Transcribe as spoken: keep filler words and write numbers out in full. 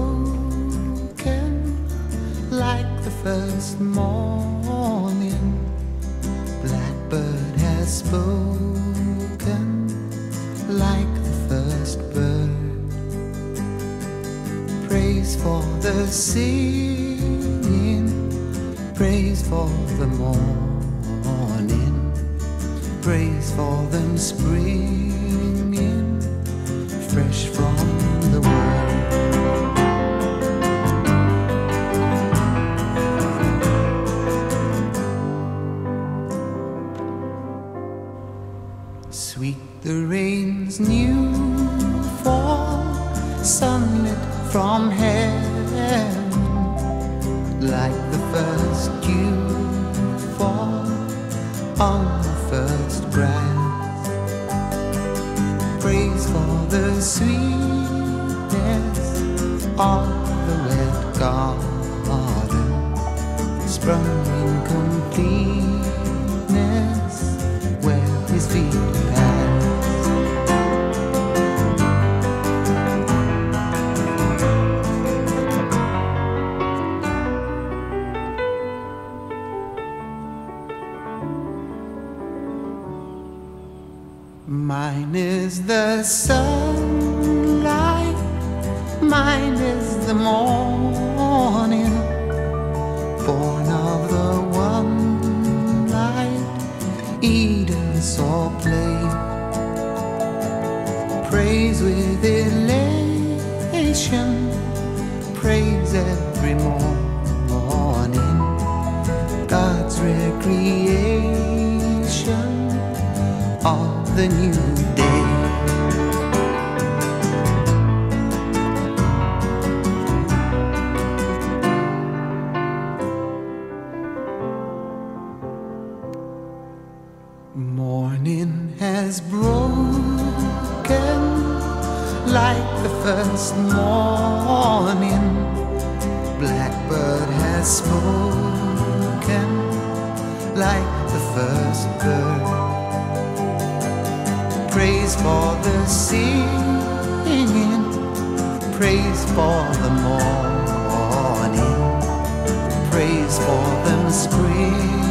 like the first morning. Blackbird has spoken like the first bird. Praise for the singing, praise for the morning, praise for them springing fresh from the world. Sweet the rain's new fall, sunlit from heaven, like the first dew fall on the first grass. Praise for the sweetness of the red garden, sprung in completeness where his feet mine is the sunlight, mine is the morning, born of the one light Eden saw play. Praise with elation, praise every morning, God's recreation of the new day. Morning has broken like the first morning. Blackbird has spoken like the first bird. Praise for the singing, praise for the morning, praise for them spring